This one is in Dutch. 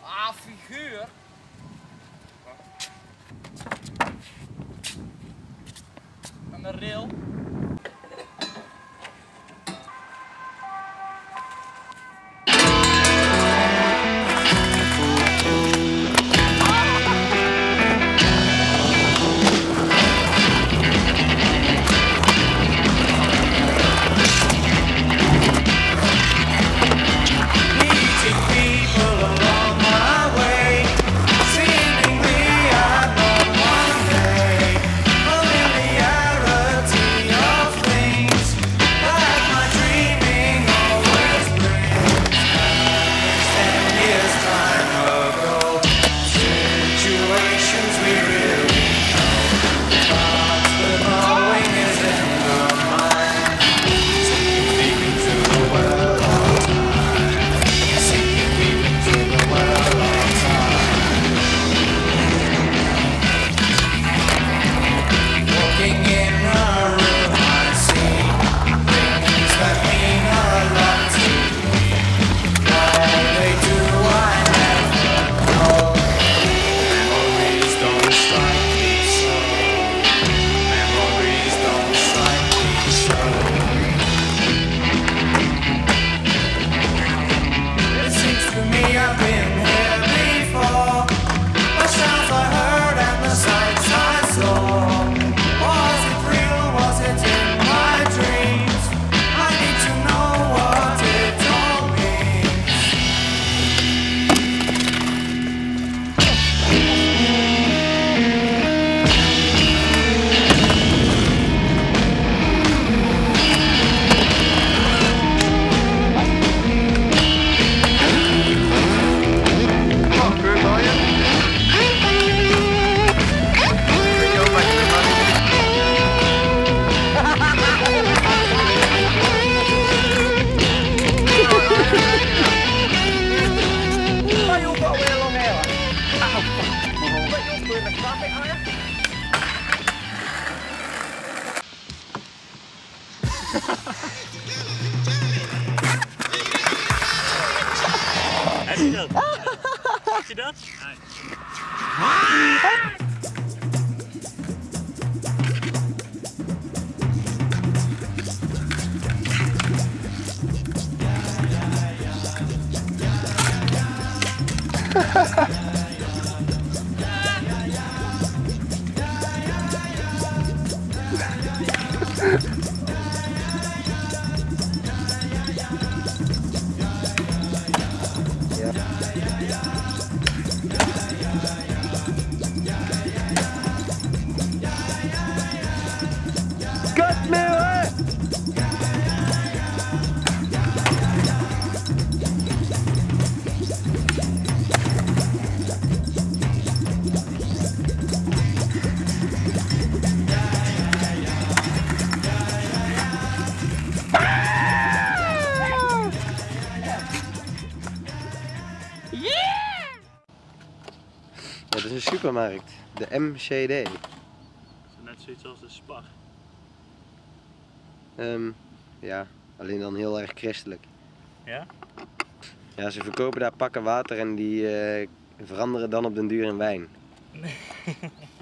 Ah, figuur. Aan de rail. Heb je dat? Heb je dat? Nee. Het is een supermarkt, de MCD. Is net zoiets als de Spar. Ja, alleen dan heel erg christelijk. Ja? Ja, ze verkopen daar pakken water en die veranderen dan op den duur in wijn. Nee.